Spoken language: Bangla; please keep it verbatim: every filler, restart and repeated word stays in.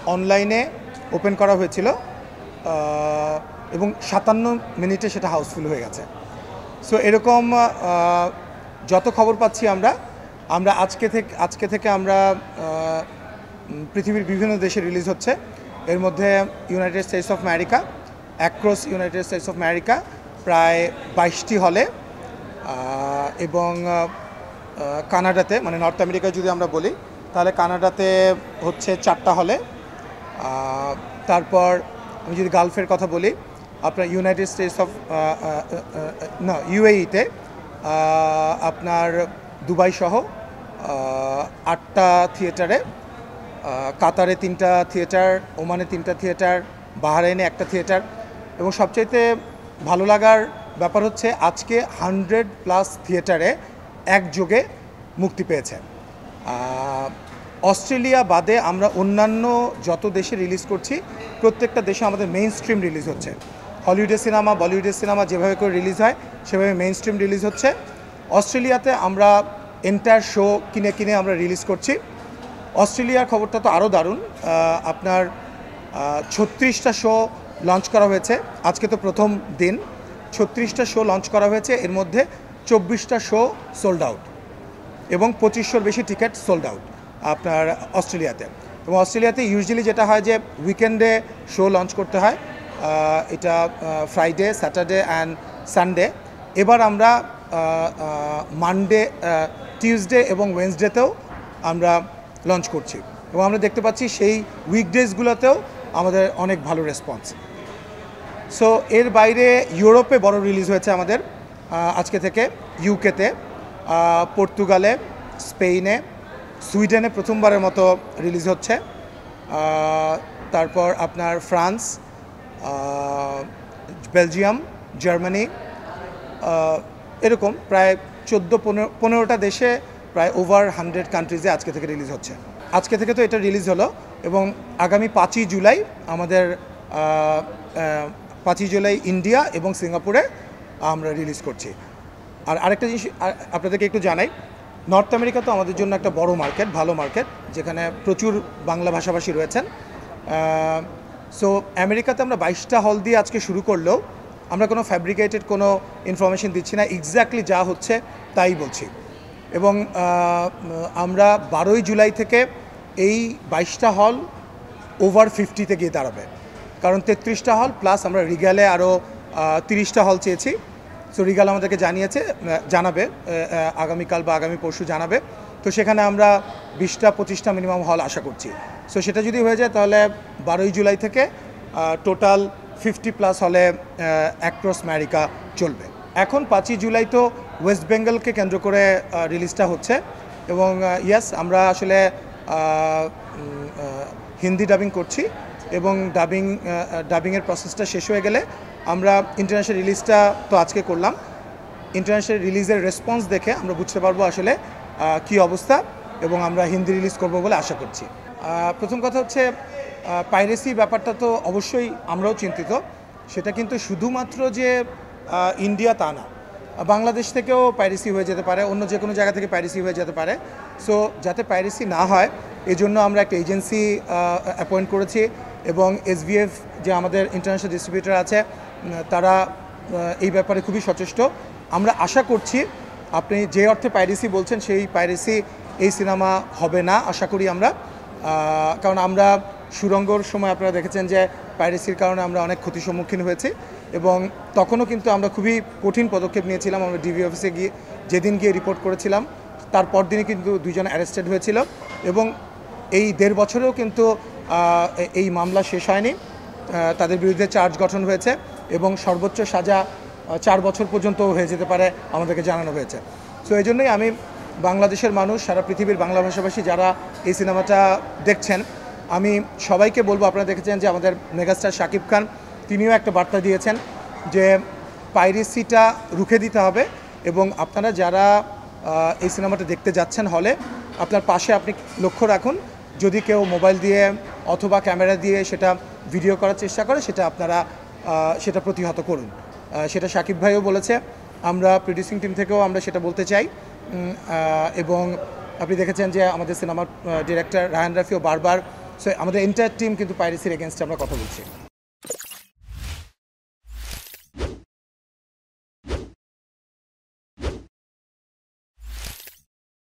অনলাইনে ওপেন করা হয়েছিল এবং সাতান্ন মিনিটে সেটা হাউসফুল হয়ে গেছে। সো এরকম যত খবর পাচ্ছি আমরা আমরা আজকে থেকে আজকে থেকে আমরা পৃথিবীর বিভিন্ন দেশে রিলিজ হচ্ছে। এর মধ্যে United States of America, across United States of America প্রায় বাইশটি হলে, এবং কানাডাতে মানে নর্থ আমেরিকায় যদি আমরা বলি তাহলে কানাডাতে হচ্ছে চারটা হলে। তারপর আমি যদি গালফের কথা বলি, আপনার ইউনাইটেড স্টেটস অফ না ইউএইতে আপনার দুবাই সহ আটটা থিয়েটারে, কাতারে তিনটা থিয়েটার, ওমানে তিনটা থিয়েটার, বাহরাইনে একটা থিয়েটার, এবং সবচাইতে ভালো লাগার ব্যাপার হচ্ছে আজকে হান্ড্রেড প্লাস থিয়েটারে একযোগে মুক্তি পেয়েছে। অস্ট্রেলিয়া বাদে আমরা অন্যান্য যত দেশে রিলিজ করছি প্রত্যেকটা দেশে আমাদের মেইন স্ট্রিম রিলিজ হচ্ছে। হলিউডের সিনেমা, বলিউডের সিনেমা যেভাবে করে রিলিজ হয় সেভাবে মেইন স্ট্রিম রিলিজ হচ্ছে। অস্ট্রেলিয়াতে আমরা এন্টায়ার শো কিনে কিনে আমরা রিলিজ করছি। অস্ট্রেলিয়ার খবরটা তো আরও দারুণ, আপনার ছত্রিশটা শো লঞ্চ করা হয়েছে। আজকে তো প্রথম দিন, ছত্রিশটা শো লঞ্চ করা হয়েছে, এর মধ্যে চব্বিশটা শো সোল্ড আউট এবং পঁচিশশোর বেশি টিকিট সোল্ড আউট আপনার অস্ট্রেলিয়াতে। এবং অস্ট্রেলিয়াতে ইউজুয়ালি যেটা হয় যে উইকেন্ডে শো লঞ্চ করতে হয়, এটা ফ্রাইডে, স্যাটারডে অ্যান্ড সানডে। এবার আমরা মানডে, টিউসডে এবং ওয়েনসডেতেও আমরা লঞ্চ করছি, এবং আমরা দেখতে পাচ্ছি সেই উইকডেজগুলোতেও আমাদের অনেক ভালো রেসপন্স। সো এর বাইরে ইউরোপে বড় রিলিজ হয়েছে আমাদের আজকে থেকে, ইউকেতে, পর্তুগালে, স্পেনে, সুইডেনে প্রথমবারের মতো রিলিজ হচ্ছে, তারপর আপনার ফ্রান্স, বেলজিয়াম, জার্মানি, এরকম প্রায় চোদ্দো পনেরো পনেরোটা দেশে প্রায় ওভার হান্ড্রেড কান্ট্রিজে আজকে থেকে রিলিজ হচ্ছে। আজকে থেকে তো এটা রিলিজ হলো, এবং আগামী পাঁচই জুলাই আমাদের পাঁচই জুলাই ইন্ডিয়া এবং সিঙ্গাপুরে আমরা রিলিজ করছি। আর আরেকটা জিনিস আপনাদেরকে একটু জানাই, নর্থ আমেরিকা তো আমাদের জন্য একটা বড় মার্কেট, ভালো মার্কেট, যেখানে প্রচুর বাংলা ভাষাভাষী রয়েছেন। সো আমেরিকাতে আমরা বাইশটা হল দিয়ে আজকে শুরু করলেও আমরা কোনো ফ্যাব্রিকেটেড কোনো ইনফরমেশন দিচ্ছি না, এক্স্যাক্টলি যা হচ্ছে তাই বলছি। এবং আমরা বারোই জুলাই থেকে এই বাইশটা হল ওভার ফিফটিতে গিয়ে দাঁড়াবে, কারণ তেত্রিশটা হল প্লাস আমরা রিগালে আরও তিরিশটা হল চেয়েছি। সো রিগাল আমাদেরকে জানিয়েছে, জানাবে আগামীকাল বা আগামী পরশু জানাবে। তো সেখানে আমরা বিশটা পঁচিশটা মিনিমাম হল আশা করছি। সো সেটা যদি হয়ে যায় তাহলে বারোই জুলাই থেকে টোটাল ফিফটি প্লাস হলে অ্যাক্রস আমেরিকা চলবে। এখন পাঁচই জুলাই তো ওয়েস্ট বেঙ্গলকে কেন্দ্র করে রিলিজটা হচ্ছে, এবং ইয়েস আমরা আসলে হিন্দি ডাবিং করছি, এবং ডাবিং ডাবিংয়ের প্রসেসটা শেষ হয়ে গেলে আমরা ইন্টারন্যাশনাল রিলিজটা তো আজকে করলাম। ইন্টারন্যাশনাল রিলিজের রেসপন্স দেখে আমরা বুঝতে পারবো আসলে কি অবস্থা, এবং আমরা হিন্দি রিলিজ করব বলে আশা করছি। প্রথম কথা হচ্ছে পাইরেসি ব্যাপারটা তো অবশ্যই আমরাও চিন্তিত। সেটা কিন্তু শুধুমাত্র যে ইন্ডিয়া তা না, বাংলাদেশ থেকেও পাইরেসি হয়ে যেতে পারে, অন্য যে কোনো জায়গা থেকে পাইরেসি হয়ে যেতে পারে। সো যাতে পাইরেসি না হয় এই জন্য আমরা একটা এজেন্সি অ্যাপয়েন্ট করেছি, এবং এসভিএফ যে আমাদের ইন্টারন্যাশনাল ডিস্ট্রিবিউটর আছে তারা এই ব্যাপারে খুবই সচেষ্ট। আমরা আশা করছি আপনি যে অর্থে পাইরেসি বলছেন সেই পাইরেসি এই সিনেমা হবে না আশা করি আমরা, কারণ আমরা সুরঙ্গর সময় আপনারা দেখেছেন যে পাইরেসির কারণে আমরা অনেক ক্ষতির সম্মুখীন হয়েছি, এবং তখনও কিন্তু আমরা খুবই কঠিন পদক্ষেপ নিয়েছিলাম। আমরা ডিবি অফিসে গিয়ে যেদিন গিয়ে রিপোর্ট করেছিলাম তারপর দিনই কিন্তু দুইজন অ্যারেস্টেড হয়েছিল, এবং এই দেড় বছরেও কিন্তু এই মামলা শেষ হয়নি। তাদের বিরুদ্ধে চার্জ গঠন হয়েছে, এবং সর্বোচ্চ সাজা চার বছর পর্যন্ত হয়ে যেতে পারে আমাদেরকে জানানো হয়েছে। সো এই জন্যই আমি বাংলাদেশের মানুষ, সারা পৃথিবীর বাংলা ভাষাভাষী যারা এই সিনেমাটা দেখছেন, আমি সবাইকে বলবো, আপনারা দেখেছেন যে আমাদের মেগাস্টার শাকিব খান তিনিও একটা বার্তা দিয়েছেন যে পাইরেসিটা রুখে দিতে হবে, এবং আপনারা যারা এই সিনেমাটা দেখতে যাচ্ছেন হলে আপনার পাশে আপনি লক্ষ্য রাখুন, যদি কেউ মোবাইল দিয়ে অথবা ক্যামেরা দিয়ে সেটা ভিডিও করার চেষ্টা করে সেটা আপনারা সেটা প্রতিহত করুন। সেটা শাকিব ভাইও বলেছে, আমরা প্রডিউসিং টিম থেকেও আমরা সেটা বলতে চাই। এবং আপনি দেখেছেন যে আমাদের সিনেমার ডিরেক্টর রায়হান রাফিও বারবার সো আমাদের এন্টায়ার টিম কিন্তু পাইরেসির এগেনস্টে আমরা কথা বলছি।